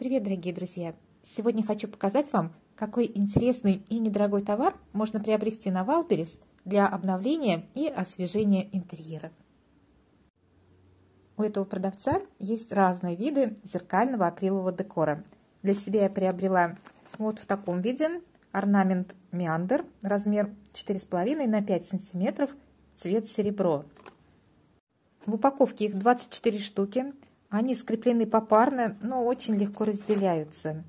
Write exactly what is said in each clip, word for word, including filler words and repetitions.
Привет, дорогие друзья! Сегодня хочу показать вам, какой интересный и недорогой товар можно приобрести на Вайлдберрис для обновления и освежения интерьера. У этого продавца есть разные виды зеркального акрилового декора. Для себя я приобрела вот в таком виде орнамент Meander, размер четыре с половиной на пять сантиметров, цвет серебро. В упаковке их двадцать четыре штуки. Они скреплены попарно, но очень легко разделяются.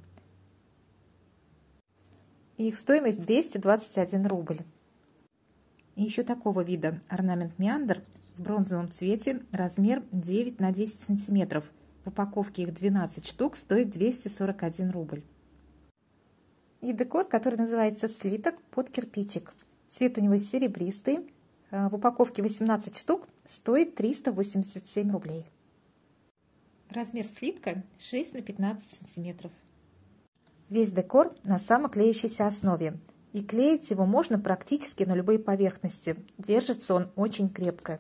Их стоимость двести двадцать один рубль. И еще такого вида орнамент Meander в бронзовом цвете, размер девять на десять сантиметров. В упаковке их двенадцать штук, стоит двести сорок один рубль. И декор, который называется слиток под кирпичик. Цвет у него серебристый. В упаковке восемнадцать штук, стоит триста восемьдесят семь рублей. Размер слитка шесть на пятнадцать сантиметров. Весь декор на самоклеящейся основе. И клеить его можно практически на любые поверхности. Держится он очень крепко.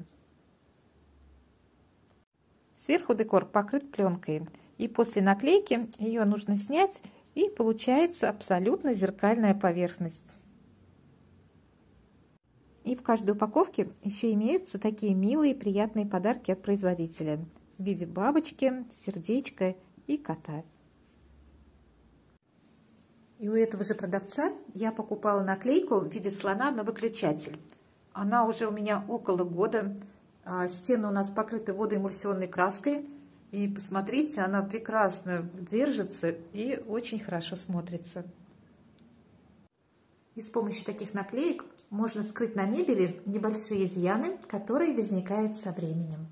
Сверху декор покрыт пленкой. И после наклейки ее нужно снять, и получается абсолютно зеркальная поверхность. И в каждой упаковке еще имеются такие милые и приятные подарки от производителя в виде бабочки, сердечка и кота. И у этого же продавца я покупала наклейку в виде слона на выключатель. Она уже у меня около года. Стены у нас покрыты водоэмульсионной краской. И посмотрите, она прекрасно держится и очень хорошо смотрится. И с помощью таких наклеек можно скрыть на мебели небольшие изъяны, которые возникают со временем.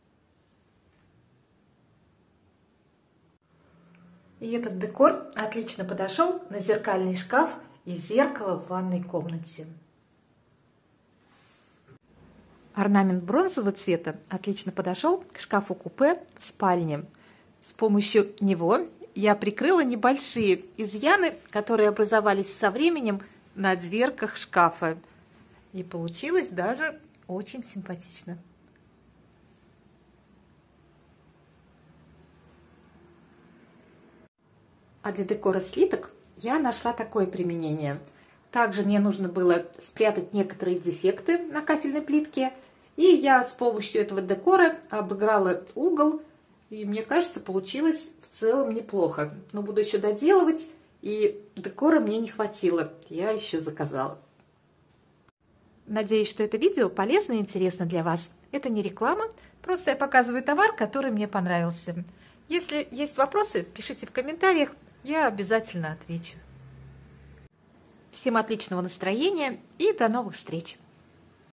И этот декор отлично подошел на зеркальный шкаф и зеркало в ванной комнате. Орнамент бронзового цвета отлично подошел к шкафу-купе в спальне. С помощью него я прикрыла небольшие изъяны, которые образовались со временем на дверках шкафа. И получилось даже очень симпатично. А для декора слиток я нашла такое применение. Также мне нужно было спрятать некоторые дефекты на кафельной плитке. И я с помощью этого декора обыграла угол. И мне кажется, получилось в целом неплохо. Но буду еще доделывать. И декора мне не хватило. Я еще заказала. Надеюсь, что это видео полезно и интересно для вас. Это не реклама. Просто я показываю товар, который мне понравился. Если есть вопросы, пишите в комментариях. Я обязательно отвечу. Всем отличного настроения и до новых встреч!